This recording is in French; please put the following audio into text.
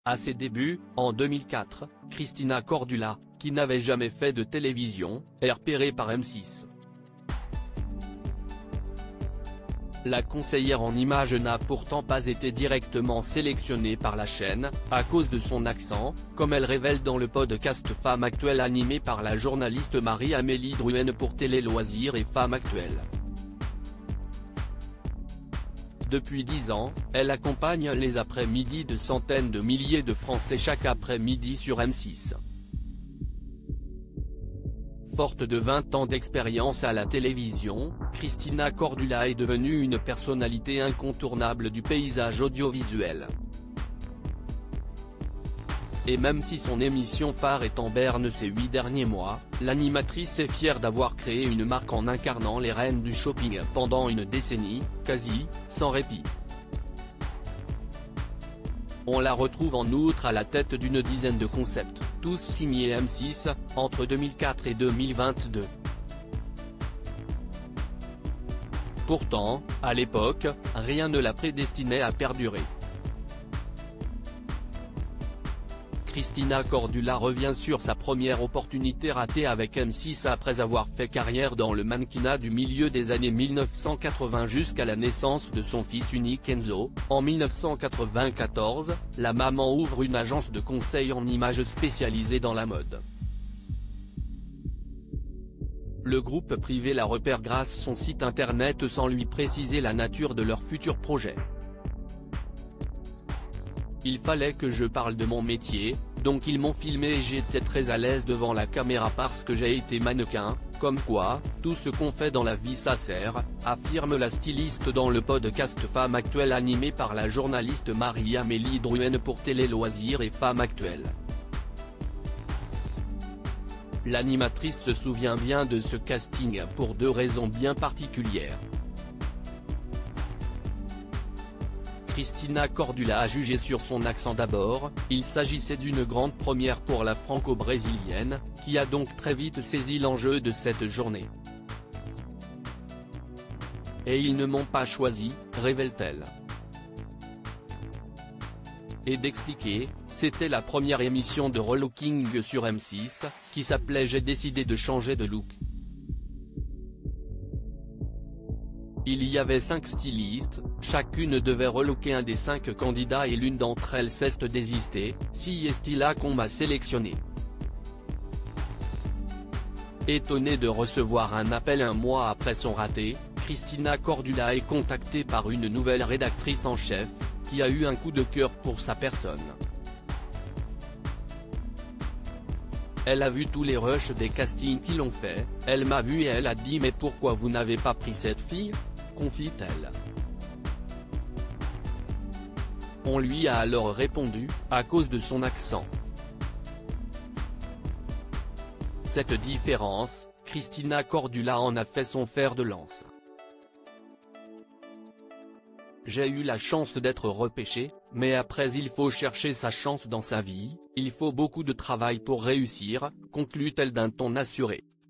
À ses débuts, en 2004, Christina Cordula, qui n'avait jamais fait de télévision, est repérée par M6. La conseillère en images n'a pourtant pas été directement sélectionnée par la chaîne, à cause de son accent, comme elle révèle dans le podcast Femmes Actuelles animé par la journaliste Marie-Amélie Drouin pour Télé Loisirs et Femmes Actuelles. Depuis 10 ans, elle accompagne les après-midi de centaines de milliers de Français chaque après-midi sur M6. Forte de 20 ans d'expérience à la télévision, Christina Cordula est devenue une personnalité incontournable du paysage audiovisuel. Et même si son émission phare est en berne ces 8 derniers mois, l'animatrice est fière d'avoir créé une marque en incarnant les reines du shopping pendant une décennie, quasi, sans répit. On la retrouve en outre à la tête d'une dizaine de concepts, tous signés M6, entre 2004 et 2022. Pourtant, à l'époque, rien ne la prédestinait à perdurer. Christina Cordula revient sur sa première opportunité ratée avec M6 après avoir fait carrière dans le mannequinat du milieu des années 1980 jusqu'à la naissance de son fils unique Enzo. En 1994, la maman ouvre une agence de conseil en images spécialisée dans la mode. Le groupe privé la repère grâce à son site internet sans lui préciser la nature de leur futur projet. Il fallait que je parle de mon métier, donc ils m'ont filmé et j'étais très à l'aise devant la caméra parce que j'ai été mannequin, comme quoi, tout ce qu'on fait dans la vie ça sert, affirme la styliste dans le podcast Femmes Actuelles animé par la journaliste Marie-Amélie Drouin pour Télé Loisirs et Femmes Actuelles. L'animatrice se souvient bien de ce casting pour 2 raisons bien particulières. Christina Cordula a jugé sur son accent d'abord, il s'agissait d'une grande première pour la franco-brésilienne, qui a donc très vite saisi l'enjeu de cette journée. Et ils ne m'ont pas choisi, révèle-t-elle. Et d'expliquer, c'était la première émission de relooking sur M6, qui s'appelait J'ai décidé de changer de look. Il y avait 5 stylistes, chacune devait relooker un des 5 candidats et l'une d'entre elles s'est désistée, si est là qu'on m'a sélectionné. Étonnée de recevoir un appel un mois après son raté, Christina Cordula est contactée par une nouvelle rédactrice en chef, qui a eu un coup de cœur pour sa personne. Elle a vu tous les rushs des castings qui l'ont fait, elle m'a vu et elle a dit mais pourquoi vous n'avez pas pris cette fille ? Confie-t-elle. On lui a alors répondu, à cause de son accent. Cette différence, Christina Cordula en a fait son fer de lance. J'ai eu la chance d'être repêchée, mais après il faut chercher sa chance dans sa vie, il faut beaucoup de travail pour réussir, conclut-elle d'un ton assuré.